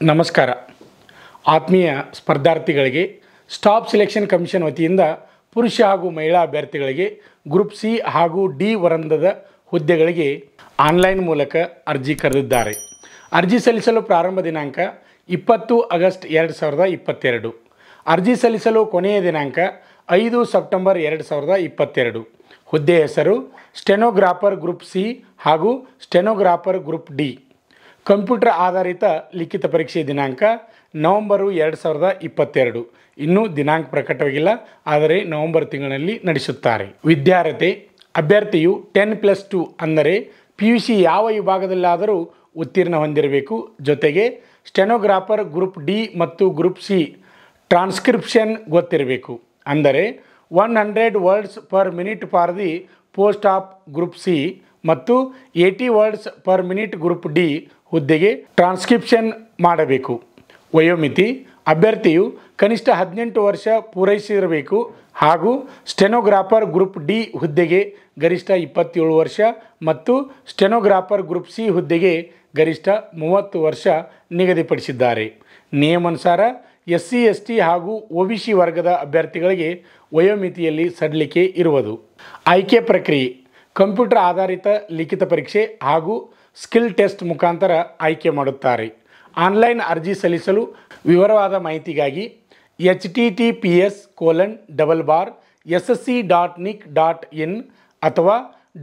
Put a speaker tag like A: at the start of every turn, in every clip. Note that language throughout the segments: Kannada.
A: ನಮಸ್ಕಾರ. ಆತ್ಮೀಯ ಸ್ಪರ್ಧಾರ್ಥಿಗಳಿಗೆ ಸ್ಟಾಫ್ ಸೆಲೆಕ್ಷನ್ ಕಮಿಷನ್ ವತಿಯಿಂದ ಪುರುಷ ಹಾಗೂ ಮಹಿಳಾ ಅಭ್ಯರ್ಥಿಗಳಿಗೆ ಗ್ರೂಪ್ ಸಿ ಹಾಗೂ ಡಿ ವರಂದದ ಹುದ್ದೆಗಳಿಗೆ ಆನ್ಲೈನ್ ಮೂಲಕ ಅರ್ಜಿ ಕರೆದಿದ್ದಾರೆ. ಅರ್ಜಿ ಸಲ್ಲಿಸಲು ಪ್ರಾರಂಭ ದಿನಾಂಕ 20 ಆಗಸ್ಟ್ 2022. ಅರ್ಜಿ ಸಲ್ಲಿಸಲು ಕೊನೆಯ ದಿನಾಂಕ 5 ಸೆಪ್ಟೆಂಬರ್ 2022. ಹುದ್ದೆ ಹೆಸರು ಸ್ಟೆನೋಗ್ರಾಫರ್ ಗ್ರೂಪ್ ಸಿ ಹಾಗೂ ಸ್ಟೆನೋಗ್ರಾಫರ್ ಗ್ರೂಪ್ ಡಿ. ಕಂಪ್ಯೂಟರ್ ಆಧಾರಿತ ಲಿಖಿತ ಪರೀಕ್ಷೆ ದಿನಾಂಕ ನವೆಂಬರು 2022. ಇನ್ನೂ ದಿನಾಂಕ ಪ್ರಕಟವಾಗಿಲ್ಲ, ಆದರೆ ನವೆಂಬರ್ ತಿಂಗಳಿನಲ್ಲಿ ನಡೆಸುತ್ತಾರೆ. ವಿದ್ಯಾರ್ಹತೆ: ಅಭ್ಯರ್ಥಿಯು 10+2 ಅಂದರೆ PUC ಯಾವ ವಿಭಾಗದಲ್ಲಾದರೂ ಉತ್ತೀರ್ಣ ಹೊಂದಿರಬೇಕು. ಜೊತೆಗೆ ಸ್ಟೆನೋಗ್ರಾಫರ್ ಗ್ರೂಪ್ ಡಿ ಮತ್ತು ಗ್ರೂಪ್ ಸಿ ಟ್ರಾನ್ಸ್ಕ್ರಿಪ್ಷನ್ ಗೊತ್ತಿರಬೇಕು. ಅಂದರೆ 100 words per minute for the post of group C ಮತ್ತು 80 words per minute group D ಹುದ್ದೆಗೆ ಟ್ರಾನ್ಸ್ಕ್ರಿಪ್ಷನ್ ಮಾಡಬೇಕು. ವಯೋಮಿತಿ: ಅಭ್ಯರ್ಥಿಯು ಕನಿಷ್ಠ 18 ವರ್ಷ ಪೂರೈಸಿರಬೇಕು ಹಾಗೂ ಸ್ಟೆನೋಗ್ರಾಫರ್ ಗ್ರೂಪ್ ಡಿ ಹುದ್ದೆಗೆ ಗರಿಷ್ಠ 27 ವರ್ಷ ಮತ್ತು ಸ್ಟೆನೋಗ್ರಾಫರ್ ಗ್ರೂಪ್ ಸಿ ಹುದ್ದೆಗೆ ಗರಿಷ್ಠ 30 ವರ್ಷ ನಿಗದಿಪಡಿಸಿದ್ದಾರೆ. ನಿಯಮಾನುಸಾರ SC ST ಹಾಗೂ OBC ವರ್ಗದ ಅಭ್ಯರ್ಥಿಗಳಿಗೆ ವಯೋಮಿತಿಯಲ್ಲಿ ಸಡಿಲಿಕೆ ಇರುವುದು. ಆಯ್ಕೆ ಪ್ರಕ್ರಿಯೆ: ಕಂಪ್ಯೂಟರ್ ಆಧಾರಿತ ಲಿಖಿತ ಪರೀಕ್ಷೆ ಹಾಗೂ ಸ್ಕಿಲ್ ಟೆಸ್ಟ್ ಮುಖಾಂತರ ಆಯ್ಕೆ ಮಾಡುತ್ತಾರೆ. ಆನ್ಲೈನ್ ಅರ್ಜಿ ಸಲ್ಲಿಸಲು ವಿವರವಾದ ಮಾಹಿತಿಗಾಗಿ https://ssc.nic.in ಅಥವಾ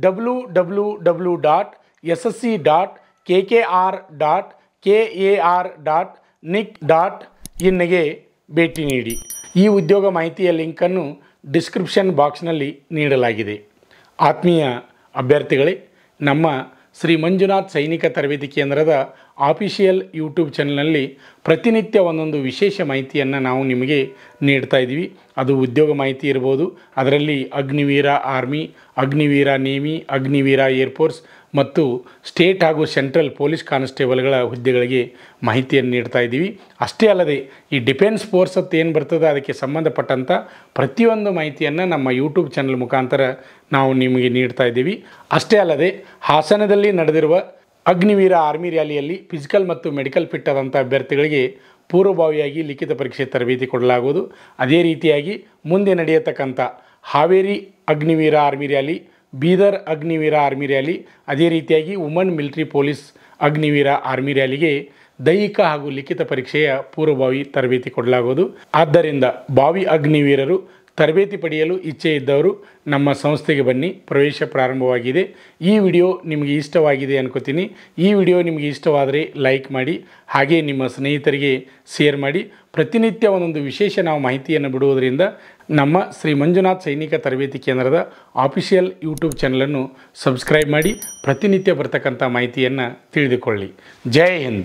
A: www.ssc.kar.nic.in ಭೇಟಿ ನೀಡಿ. ಈ ಉದ್ಯೋಗ ಮಾಹಿತಿಯ ಲಿಂಕನ್ನು ಡಿಸ್ಕ್ರಿಪ್ಷನ್ ಬಾಕ್ಸ್ನಲ್ಲಿ ನೀಡಲಾಗಿದೆ. ಆತ್ಮೀಯ ಅಭ್ಯರ್ಥಿಗಳೇ, ನಮ್ಮ ಶ್ರೀ ಮಂಜುನಾಥ್ ಸೈನಿಕ ತರಬೇತಿ ಕೇಂದ್ರದ ಆಫಿಷಿಯಲ್ ಯೂಟ್ಯೂಬ್ ಚಾನಲ್ನಲ್ಲಿ ಪ್ರತಿನಿತ್ಯ ಒಂದೊಂದು ವಿಶೇಷ ಮಾಹಿತಿಯನ್ನು ನಾವು ನಿಮಗೆ ನೀಡ್ತಾ ಇದ್ದೀವಿ. ಅದು ಉದ್ಯೋಗ ಮಾಹಿತಿ ಇರ್ಬೋದು, ಅದರಲ್ಲಿ Agniveer army, Agniveer navy, Agniveer air force ಮತ್ತು ಸ್ಟೇಟ್ ಹಾಗೂ ಸೆಂಟ್ರಲ್ ಪೊಲೀಸ್ ಕಾನ್ಸ್ಟೇಬಲ್ಗಳ ಹುದ್ದೆಗಳಿಗೆ ಮಾಹಿತಿಯನ್ನು ನೀಡ್ತಾ ಇದ್ದೀವಿ. ಅಷ್ಟೇ ಅಲ್ಲದೆ ಈ ಡಿಫೆನ್ಸ್ ಫೋರ್ಸ್ ಅಂತ ಏನು ಬರ್ತದೆ ಅದಕ್ಕೆ ಸಂಬಂಧಪಟ್ಟಂಥ ಪ್ರತಿಯೊಂದು ಮಾಹಿತಿಯನ್ನು ನಮ್ಮ ಯೂಟ್ಯೂಬ್ ಚಾನಲ್ ಮುಖಾಂತರ ನಾವು ನಿಮಗೆ ನೀಡ್ತಾ ಇದ್ದೀವಿ. ಅಷ್ಟೇ ಅಲ್ಲದೆ ಹಾಸನದಲ್ಲಿ ನಡೆದಿರುವ ಅಗ್ನಿವೀರ ಆರ್ಮಿ ರ್ಯಾಲಿಯಲ್ಲಿ ಫಿಸಿಕಲ್ ಮತ್ತು ಮೆಡಿಕಲ್ ಫಿಟ್ ಆದಂಥ ಅಭ್ಯರ್ಥಿಗಳಿಗೆ ಪೂರ್ವಭಾವಿಯಾಗಿ ಲಿಖಿತ ಪರೀಕ್ಷೆ ತರಬೇತಿ ಕೊಡಲಾಗುವುದು. ಅದೇ ರೀತಿಯಾಗಿ ಮುಂದೆ ನಡೆಯತಕ್ಕಂಥ Haveri Agniveer army rally, Bidar Agniveer army rally, ಅದೇ ರೀತಿಯಾಗಿ woman military police Agniveer army ರ್ಯಾಲಿಗೆ ದೈಹಿಕ ಹಾಗೂ ಲಿಖಿತ ಪರೀಕ್ಷೆಯ ಪೂರ್ವಭಾವಿ ತರಬೇತಿ ಕೊಡಲಾಗುವುದು. ಆದ್ದರಿಂದ ಭಾವಿ ಅಗ್ನಿವೀರರು ತರಬೇತಿ ಪಡೆಯಲು ಇಚ್ಛೆ ಇದ್ದವರು ನಮ್ಮ ಸಂಸ್ಥೆಗೆ ಬನ್ನಿ. ಪ್ರವೇಶ ಪ್ರಾರಂಭವಾಗಿದೆ. ಈ ವಿಡಿಯೋ ನಿಮಗೆ ಇಷ್ಟವಾಗಿದೆ ಅನ್ಕೋತೀನಿ. ಈ ವಿಡಿಯೋ ನಿಮಗೆ ಇಷ್ಟವಾದರೆ ಲೈಕ್ ಮಾಡಿ, ಹಾಗೆ ನಿಮ್ಮ ಸ್ನೇಹಿತರಿಗೆ ಶೇರ್ ಮಾಡಿ. ಪ್ರತಿನಿತ್ಯ ಒಂದೊಂದು ವಿಶೇಷ ನಾವು ಮಾಹಿತಿಯನ್ನು ಬಿಡುವುದರಿಂದ ನಮ್ಮ ಶ್ರೀ ಮಂಜುನಾಥ್ ಸೈನಿಕ ತರಬೇತಿ ಕೇಂದ್ರದ ಆಫಿಷಿಯಲ್ ಯೂಟ್ಯೂಬ್ ಚಾನಲನ್ನು ಸಬ್ಸ್ಕ್ರೈಬ್ ಮಾಡಿ ಪ್ರತಿನಿತ್ಯ ಬರ್ತಕ್ಕಂಥ ಮಾಹಿತಿಯನ್ನು ತಿಳಿದುಕೊಳ್ಳಿ. ಜೈ ಹಿಂದ್.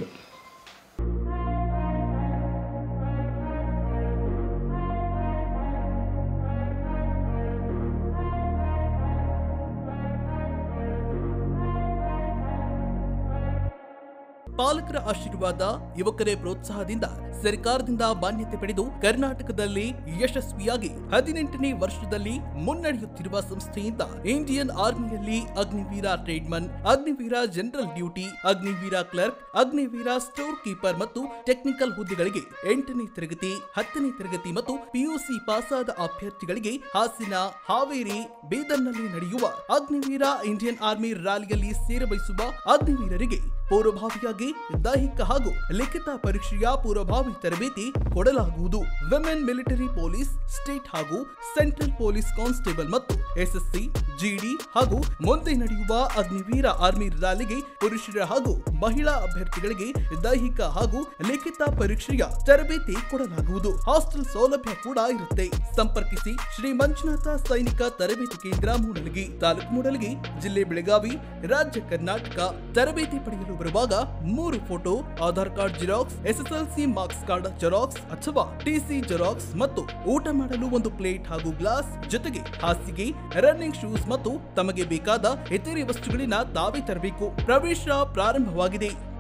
B: ಪಾಲಕರ ಆಶೀರ್ವಾದ, ಯುವಕರೇ ಪ್ರೋತ್ಸಾಹದಿಂದ ಸರ್ಕಾರದಿಂದ ಮಾನ್ಯತೆ ಪಡೆದು ಕರ್ನಾಟಕದಲ್ಲಿ ಯಶಸ್ವಿಯಾಗಿ 18ನೇ ವರ್ಷದಲ್ಲಿ ಮುನ್ನಡೆಯುತ್ತಿರುವ ಸಂಸ್ಥೆಯಿಂದ ಇಂಡಿಯನ್ ಆರ್ಮಿಯಲ್ಲಿ Agniveer tradesman, Agniveer general duty, Agniveer clerk, Agniveer store keeper ಮತ್ತು ಟೆಕ್ನಿಕಲ್ ಹುದ್ದೆಗಳಿಗೆ 8ನೇ ತರಗತಿ, 10ನೇ ತರಗತಿ ಮತ್ತು PUC ಪಾಸಾದ ಅಭ್ಯರ್ಥಿಗಳಿಗೆ ಹಾಸನ, ಹಾವೇರಿ, ಬೀದರ್ನಲ್ಲಿ ನಡೆಯುವ ಅಗ್ನಿವೀರ ಇಂಡಿಯನ್ ಆರ್ಮಿ ರ್ಯಾಲಿಯಲ್ಲಿ ಸೇರಬಯಸುವ ಅಗ್ನಿವೀರರಿಗೆ ಪೂರ್ವಭಾವಿಯಾಗಿ ದೈಹಿಕ ಹಾಗೂ ಲಿಖಿತ ಪರೀಕ್ಷೆಯ ಪೂರ್ವಭಾವಿ ತರಬೇತಿ ಕೊಡಲಾಗುವುದು. ವಿಮೆನ್ ಮಿಲಿಟರಿ ಪೊಲೀಸ್, ಸ್ಟೇಟ್ ಹಾಗೂ ಸೆಂಟ್ರಲ್ ಪೊಲೀಸ್ ಕಾನ್ಸ್ಟೇಬಲ್ ಮತ್ತು SSC, GD ಹಾಗೂ ಮುಂದೆ ನಡೆಯುವ ಅಗ್ನಿವೀರ ಆರ್ಮಿ ರ್ಯಾಲಿಗೆ ಪುರುಷರ ಹಾಗೂ ಮಹಿಳಾ ಅಭ್ಯರ್ಥಿಗಳಿಗೆ ದೈಹಿಕ ಹಾಗೂ ಲಿಖಿತ ಪರೀಕ್ಷೆಯ ತರಬೇತಿ ಕೊಡಲಾಗುವುದು. ಹಾಸ್ಟೆಲ್ ಸೌಲಭ್ಯ ಕೂಡ ಇರುತ್ತೆ. ಸಂಪರ್ಕಿಸಿ ಶ್ರೀ ಮಂಜುನಾಥ ಸೈನಿಕ ತರಬೇತಿ ಕೇಂದ್ರ, ಮೂಡಲಗಿ, ತಾಲೂಕು ಮೂಡಲಗಿ, ಜಿಲ್ಲೆ ಬೆಳಗಾವಿ, ರಾಜ್ಯ ಕರ್ನಾಟಕ. ತರಬೇತಿ ಪಡೆಯಲು ಬರುವಾಗ 3 photo, Aadhaar card xerox, SSLC marks card xerox ಅಥವಾ TC ಜೆರಾಕ್ಸ್ ಮತ್ತು ಊಟ ಮಾಡಲು 1 ಪ್ಲೇಟ್ ಹಾಗೂ ಗ್ಲಾಸ್, ಜೊತೆಗೆ ಹಾಸಿಗೆ, ರನ್ನಿಂಗ್ ಶೂಸ್ ಮತ್ತು ತಮಗೆ ಬೇಕಾದ ಇತರೆ ವಸ್ತುಗಳಿನ ತಾವೇ ತರಬೇಕು. ಪ್ರವೇಶ ಪ್ರಾರಂಭವಾಗಿದೆ.